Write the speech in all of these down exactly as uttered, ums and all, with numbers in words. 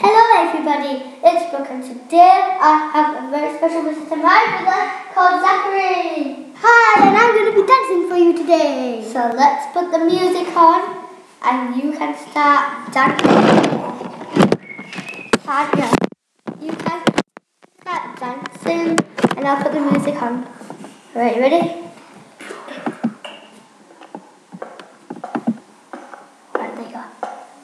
Hello everybody, it's Brooke and today I have a very special visitor, my brother called Zachary. Hi, and I'm going to be dancing for you today. So let's put the music on and you can start dancing. Start, yeah. You can start dancing and I'll put the music on. Alright, you ready? Right, there you go.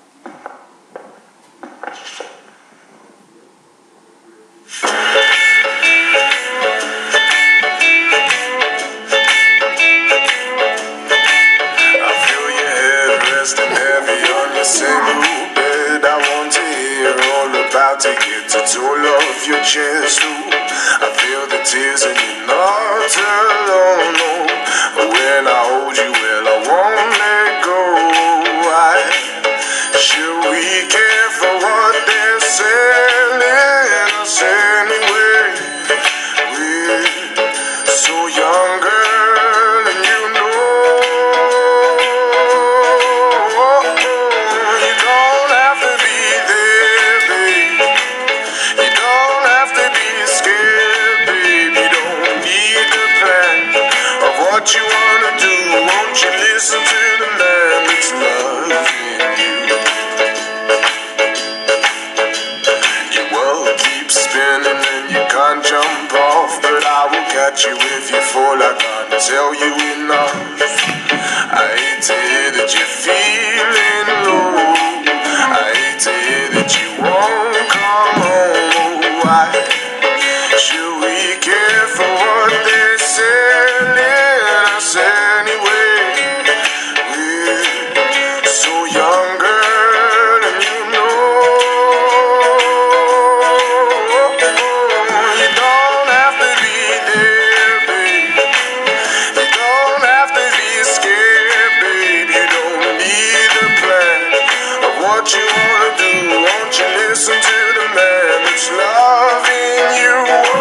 To get to all of your chest, ooh. I feel the tears and you're not alone, no. When I hold you, well, I won't let go. Why should we care for what they're selling us anyway? We're so young, girl, and you know you don't have to be there, babe. You don't have to be scared, babe. You don't need the plan of what you wanna do. Won't you listen to the man that's loving you? Your world keeps spinning and you can't jump off, but I will catch you if you fall. I can't tell you enough. I hate to hear that you're feeling low. I hate to hear that you won't come home. Why should we care for what they're selling us anyway? We're so young, girl, and you know you don't have to be there, babe. You don't have to be scared, babe. You don't need a plan of what you wanna do. Won't you listen to the man that's loving you?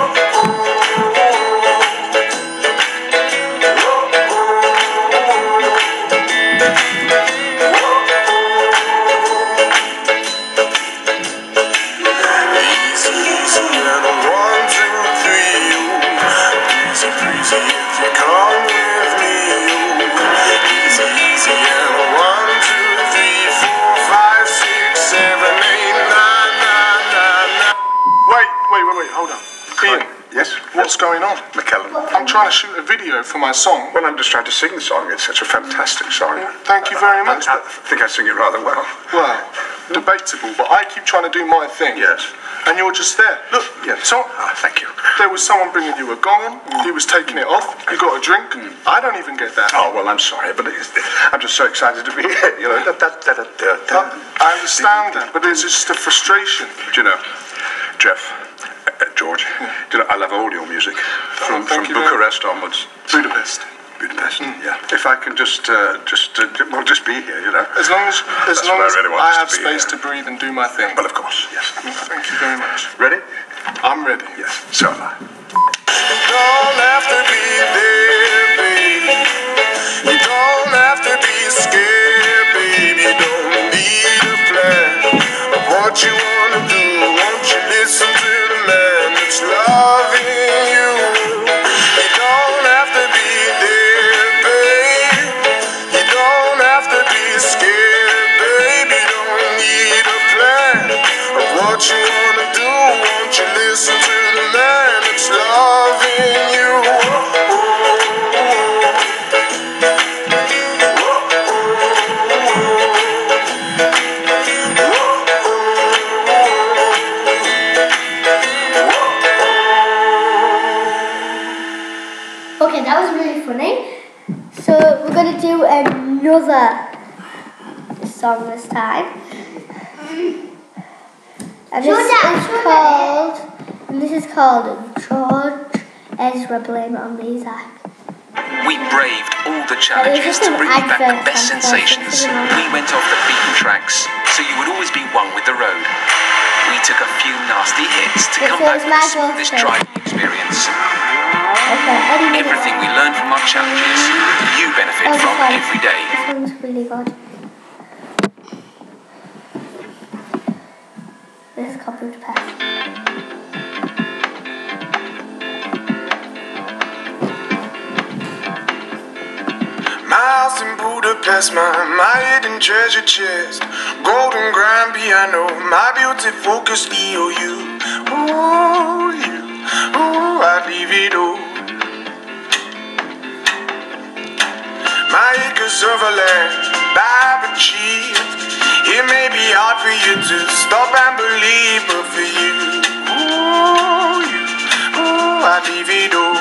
Easy, easy, and a one, two, three, ooh. Easy breezy if you come with me, ooh. Easy, easy, and a one, two, three, four, five, six, seven, eight, nine, nine, nine, nine. Wait, wait, wait, wait, hold on. Ian, yes? what's going on? McKellen. I'm trying to shoot a video for my song. Well, I'm just trying to sing the song. It's such a fantastic song. Thank you very much. I, I think I sing it rather well. Well, debatable, but I keep trying to do my thing. Yes. And you're just there. Look, Yes. so Ah, thank you. there was someone bringing you a gong on. He was taking it off. You got a drink. I don't even get that. Oh, well, I'm sorry, but it's, I'm just so excited to be here. You know, da, da, da, da, da, da. I understand that, but it's just a frustration. Do you know, Jeff, uh, George, do you know, I love all your music. From, thank from you very Bucharest onwards. Budapest. Budapest, yeah. If I can just, uh, just, uh, well, just be here, you know. As long as, as That's long what I as really want I us to have be space here. to breathe and do my thing. Well, of course, yes. Thank you very much. Ready? I'm ready. Yes, so am I. You don't have to be there, babe. You don't have to be scared, babe. You don't need a plan of what you wanna do. Won't you listen to the man that's loving you? You don't have to be there, babe. You don't have to be scared, babe. You don't need a plan of what you wanna do. Won't you listen to the man that's loving you? Okay, that was really funny. So we're going to do another song this time. And this is called, and this is called George, Ezra, Blame It on Me, Zach. We braved all the challenges to bring you back the best sensations. We went off the beaten tracks, so you would always be one with the road. We took a few nasty hits to come back with the smoothest driving experience. Okay, everything we learn from our challenges, you benefit oh, from fun. every day. This one's really good. This is called Budapest. My house in Budapest, my, my hidden treasure chest, golden grand piano, my beauty focused E O U. Ooh, you, ooh, I'd leave it all. My acres of a land I've achieved. It may be hard for you to stop and believe, but for you, ooh, you, ooh, I'd leave it all.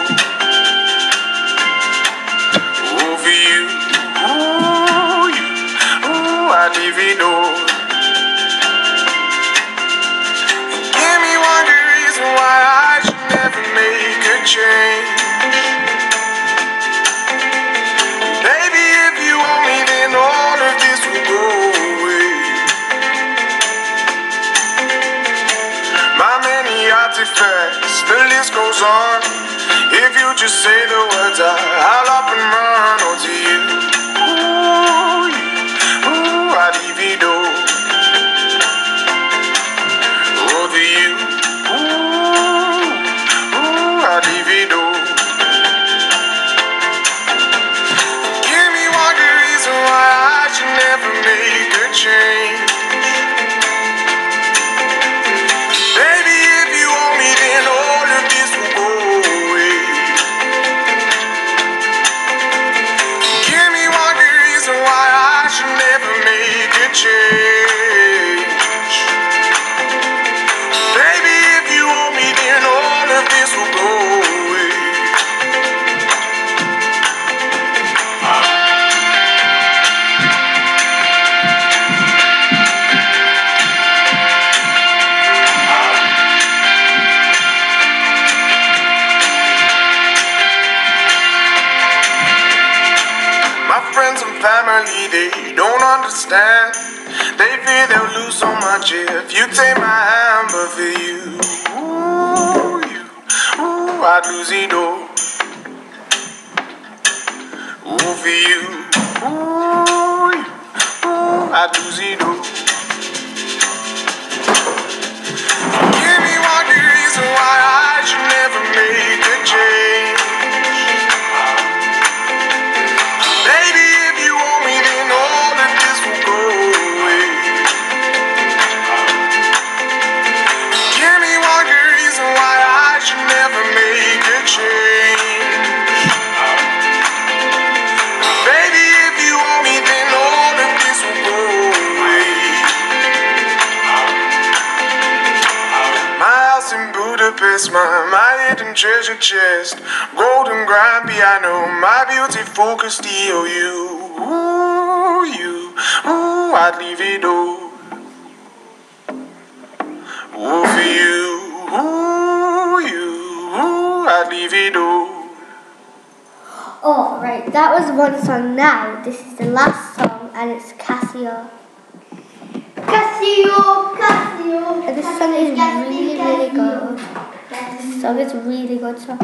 Ooh, for you, ooh, you, ooh, I'd leave it all. Give me one good reason why I should never make a change. Artifacts, the list goes on. If you just say the words, I, I'll up and run. Oh, to you, ooh, you, ooh, I'd leave it all. Oh, to you, ooh, ooh, I'd leave it all. Give me one good reason why I should never make a change. Family, they don't understand. They fear they'll lose so much if you take my hand. But for you, ooh, you, ooh, I'd lose it all. Ooh, for you, ooh, you, ooh, I'd lose it all. Give me one good reason why I should never make a change. My, my hidden treasure chest, golden grand piano, my beauty focused E O U. Ooh, you, ooh, I'd leave it all. Ooh, for you, ooh, you, ooh, I'd leave it all. Oh, right, that was one song. Now, this is the last song, and it's Casio. Casio, Casio. And this song is really, really good. This song is really good. So.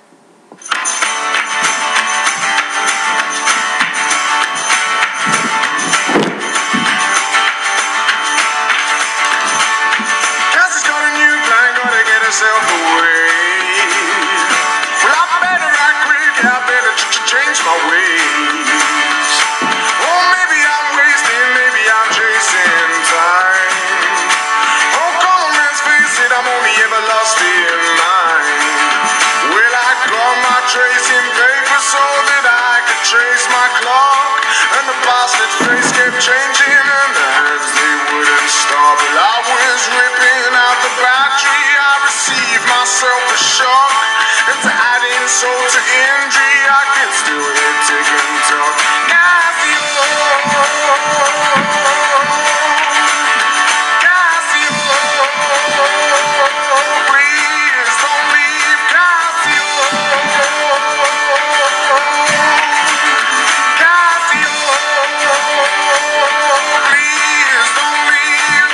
Cassie's got a new plan, gotta get herself away. Well, I better act quick, I better ch ch change my ways. Oh, maybe I'm wasting, maybe I'm chasing time. Oh, come on, let's face it, I'm only ever lost in mind. Well, I got my tracing paper so that I could trace my clock. And the bastard's face kept changing and the hands, they wouldn't stop. Well, I was ripping out the battery, I received myself a shock. And to add insult to injury, I can still hear tick and talk. Casio, Casio, please don't leave. Casio, Casio, please don't leave.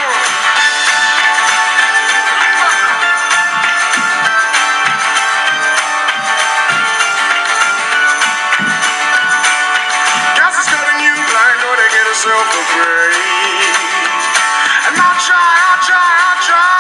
Cassie's got a new plan, gotta get herself a break. And I'll try, I'll try, I'll try.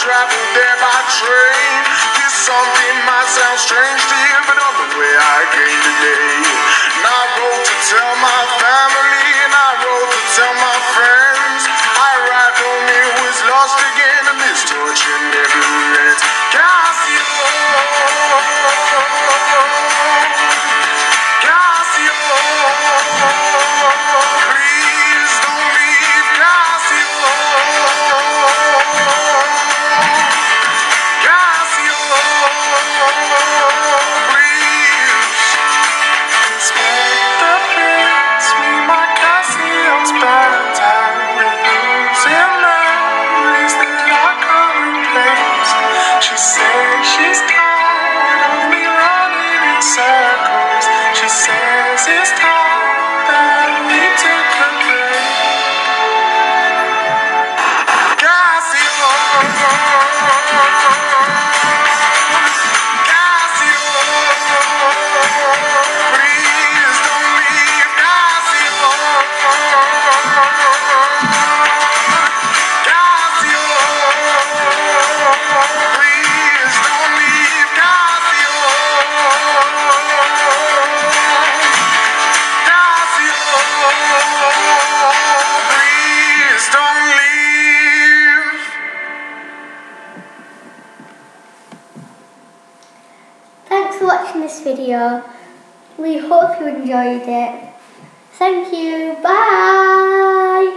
traveled there by train. This something might sound strange to you, but on the way I came today. And I wrote to tell my family, and I wrote to tell my friends. I arrived home, it was lost again, and this torture never ends. Casio, Casio, please don't leave, Casio, Casio, please. Inspector Fritz, me, my Casio's bad time with losing memories that are commonplace. She says she's tired of me running in circles. She says it's time that we take a break. Casio, Casio, please don't leave, Casio, Casio, please don't leave, Casio, Casio, please don't leave. Thanks for watching this video. We hope you enjoyed it. Thank you. Bye.